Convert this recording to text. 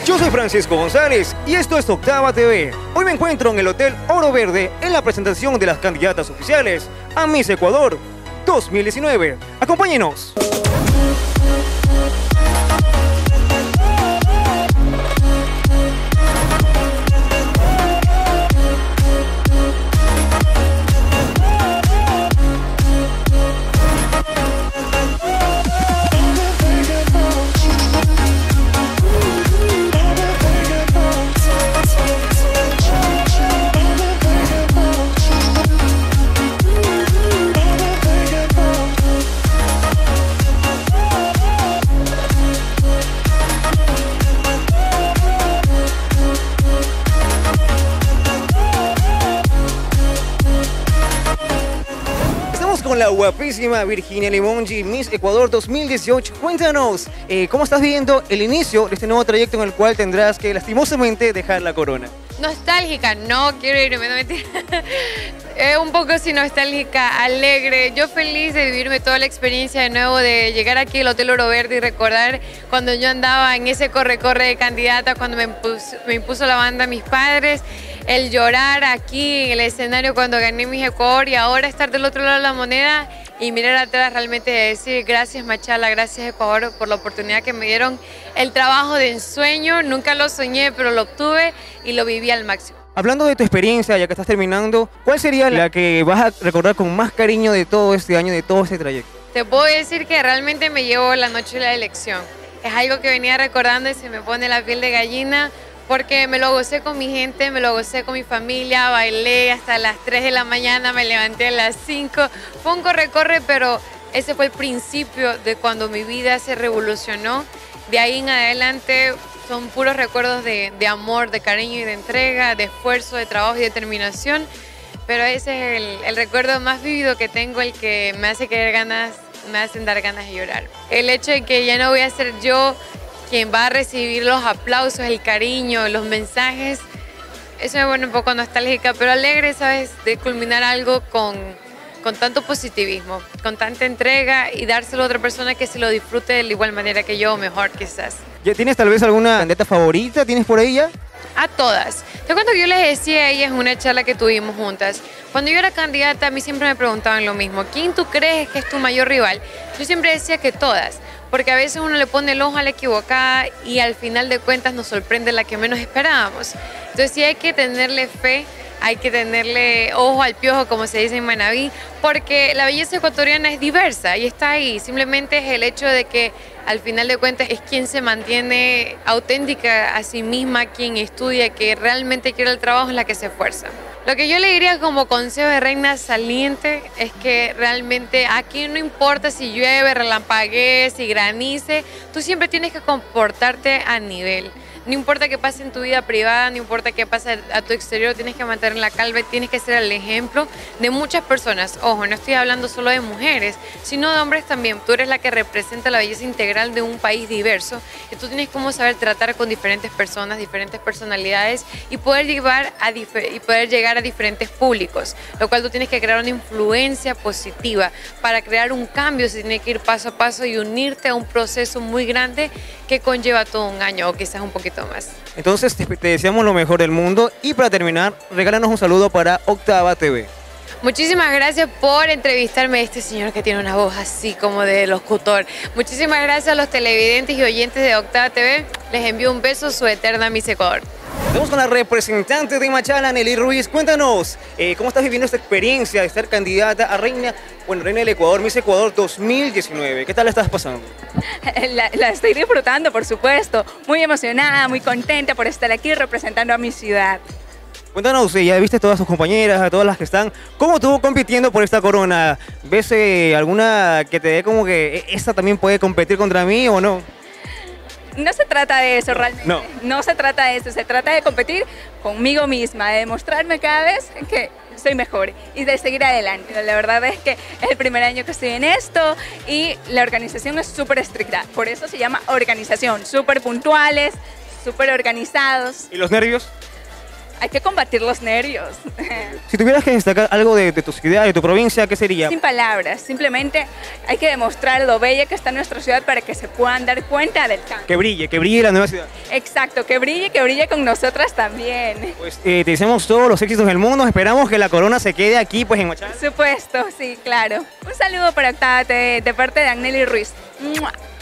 Yo soy Francisco González y esto es Octava TV. Hoy me encuentro en el Hotel Oro Verde en la presentación de las candidatas oficiales a Miss Ecuador 2019. Acompáñenos. Con la guapísima Virginia Limongi, Miss Ecuador 2018. Cuéntanos, ¿cómo estás viendo el inicio de este nuevo trayecto en el cual tendrás que lastimosamente dejar la corona? Nostálgica, no quiero irme, no mentira. Un poco sí nostálgica, alegre. Yo feliz de vivirme toda la experiencia de nuevo, de llegar aquí al Hotel Oro Verde y recordar cuando yo andaba en ese corre-corre de candidata, cuando me impuso la banda mis padres, el llorar aquí en el escenario cuando gané Miss Ecuador y ahora estar del otro lado de la moneda y mirar atrás realmente decir gracias Machala, gracias Ecuador por la oportunidad que me dieron, el trabajo de ensueño, nunca lo soñé pero lo obtuve y lo viví al máximo. Hablando de tu experiencia, ya que estás terminando, ¿cuál sería la que vas a recordar con más cariño de todo este año, de todo este trayecto? Te puedo decir que realmente me llevo la noche de la elección. Es algo que venía recordando y se me pone la piel de gallina porque me lo gocé con mi gente, me lo gocé con mi familia, bailé hasta las 3 de la mañana, me levanté a las 5. Fue un corre-corre, pero ese fue el principio de cuando mi vida se revolucionó. De ahí en adelante son puros recuerdos de amor, de cariño y de entrega, de esfuerzo, de trabajo y determinación. Pero ese es el recuerdo más vívido que tengo, el que me hace querer ganas, me hacen dar ganas de llorar. El hecho de que ya no voy a ser yo quien va a recibir los aplausos, el cariño, los mensajes, eso me pone un poco nostálgica, pero alegre, ¿sabes? De culminar algo con tanto positivismo, con tanta entrega y dárselo a otra persona que se lo disfrute de la igual manera que yo, o mejor quizás. ¿Ya tienes tal vez alguna candidata favorita? ¿Tienes por ahí ya? A todas. Te cuento que yo les decía a ellas en una charla que tuvimos juntas. Cuando yo era candidata, a mí siempre me preguntaban lo mismo. ¿Quién tú crees que es tu mayor rival? Yo siempre decía que todas, porque a veces uno le pone el ojo a la equivocada y al final de cuentas nos sorprende la que menos esperábamos. Entonces sí hay que tenerle fe, hay que tenerle ojo al piojo, como se dice en Manabí, porque la belleza ecuatoriana es diversa y está ahí. Simplemente es el hecho de que al final de cuentas es quien se mantiene auténtica a sí misma, quien estudia, que realmente quiere el trabajo, es la que se esfuerza. Lo que yo le diría como consejo de reina saliente es que realmente aquí no importa si llueve, relampaguee, si granice, tú siempre tienes que comportarte a nivel. No importa qué pase en tu vida privada, no importa qué pase a tu exterior, tienes que mantener la calma, tienes que ser el ejemplo de muchas personas. Ojo, no estoy hablando solo de mujeres, sino de hombres también. Tú eres la que representa la belleza integral de un país diverso y tú tienes como saber tratar con diferentes personas, diferentes personalidades y poder llegar a diferentes públicos, lo cual tú tienes que crear una influencia positiva. Para crear un cambio se tiene que ir paso a paso y unirte a un proceso muy grande que conlleva todo un año o quizás un poquito más. Entonces te deseamos lo mejor del mundo y para terminar, regálanos un saludo para Octava TV. Muchísimas gracias por entrevistarme a este señor que tiene una voz así como de locutor. Muchísimas gracias a los televidentes y oyentes de Octava TV. Les envío un beso, su eterna Miss Ecuador. Estamos con la representante de Machala, Nelly Ruiz. Cuéntanos, ¿cómo estás viviendo esta experiencia de estar candidata a reina del Ecuador, Miss Ecuador 2019? ¿Qué tal la estás pasando? La estoy disfrutando, por supuesto. Muy emocionada, muy contenta por estar aquí representando a mi ciudad. Cuéntanos, ya viste a todas sus compañeras, a todas las que están. ¿Cómo estuvo compitiendo por esta corona? ¿Ves alguna que te dé como que esta también puede competir contra mí o no? No se trata de eso realmente, no se trata de eso, se trata de competir conmigo misma, de demostrarme cada vez que soy mejor y de seguir adelante. La verdad es que es el primer año que estoy en esto y la organización es súper estricta, por eso se llama organización, súper puntuales, súper organizados. ¿Y los nervios? hay que combatir los nervios. Si tuvieras que destacar algo de tu ciudad, de tu provincia, ¿qué sería? Sin palabras, simplemente hay que demostrar lo bella que está nuestra ciudad para que se puedan dar cuenta del cambio. Que brille la nueva ciudad. Exacto, que brille con nosotras también. Pues te deseamos todos los éxitos del mundo, esperamos que la corona se quede aquí, pues en Machala. Por supuesto, sí, claro. Un saludo para Octava TV de parte de Agneli Ruiz. ¡Mua!